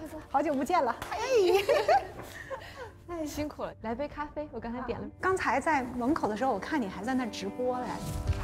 好久不见了， 哎，辛苦了，来杯咖啡，我刚才点了。 刚才在门口的时候，我看你还在那直播嘞。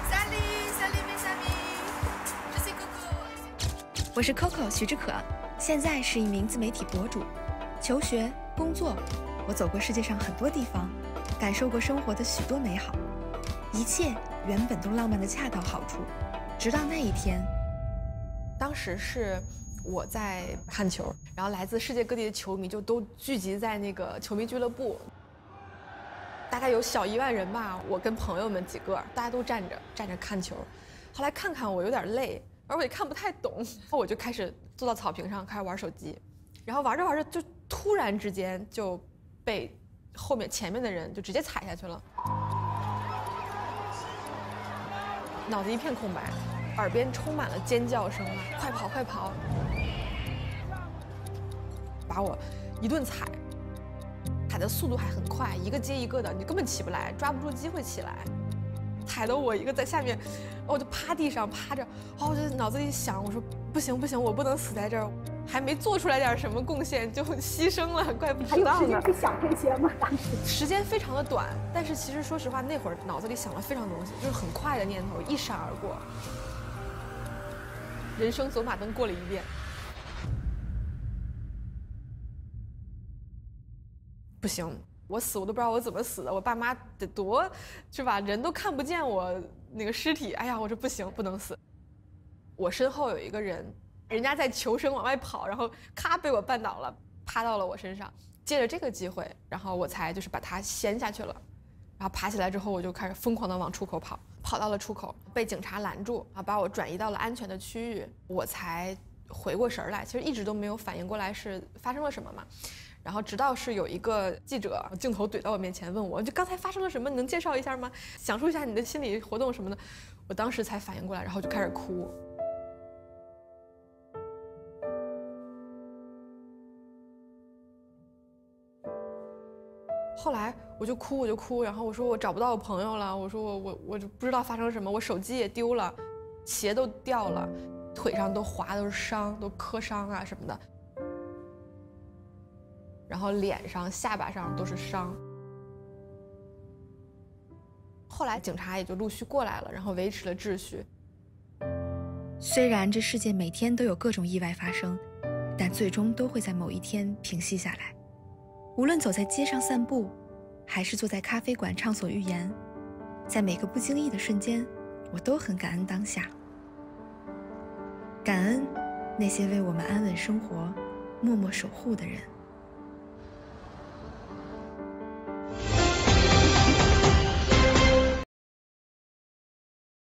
我是 Coco 徐志可，现在是一名自媒体博主，求学、工作，我走过世界上很多地方，感受过生活的许多美好，一切原本都浪漫的恰到好处，直到那一天。 当时是我在看球，然后来自世界各地的球迷就都聚集在那个球迷俱乐部，大概有小1万人吧。我跟朋友们几个，大家都站着看球。后来看看我有点累，而我也看不太懂，我就开始坐到草坪上开始玩手机，然后玩着玩着就突然之间就被前面的人就直接踩下去了，脑子一片空白。耳边充满了尖叫声啊！快跑，快跑！把我一顿踩的速度还很快，一个接一个的，你根本起不来，抓不住机会起来。踩得我一个在下面，我就趴地上趴着，我就脑子里想，我说不行不行，我不能死在这儿，还没做出来点什么贡献就牺牲了，怪不值当的。 还有时间去想这些吗？当时时间非常的短，但是其实说实话，那会儿脑子里想了非常多东西，就是很快的念头一闪而过。人生走马灯过了一遍，不行，我死我都不知道我怎么死的，我爸妈得多，是吧？人都看不见我那个尸体，哎呀，我说不行，不能死。我身后有一个人，人家在求生往外跑，然后咔被我绊倒了，趴到了我身上。借着这个机会，然后我才就是把他掀下去了。然后爬起来之后，我就开始疯狂地往出口跑，跑到了出口，被警察拦住，把我转移到了安全的区域，我才回过神来。其实一直都没有反应过来是发生了什么嘛。然后直到是有一个记者镜头怼到我面前问我，就刚才发生了什么，你能介绍一下吗？讲述一下你的心理活动什么的。我当时才反应过来，然后就开始哭。后来我就哭，然后我说我找不到我朋友了，我说我就不知道发生了什么，我手机也丢了，鞋都掉了，腿上都划都是伤，都磕伤啊什么的，然后脸上下巴上都是伤。后来警察也就陆续过来了，然后维持了秩序。 虽然这世界每天都有各种意外发生，但最终都会在某一天平息下来。无论走在街上散步，还是坐在咖啡馆畅所欲言，在每个不经意的瞬间，我都很感恩当下。感恩那些为我们安稳生活默默守护的人。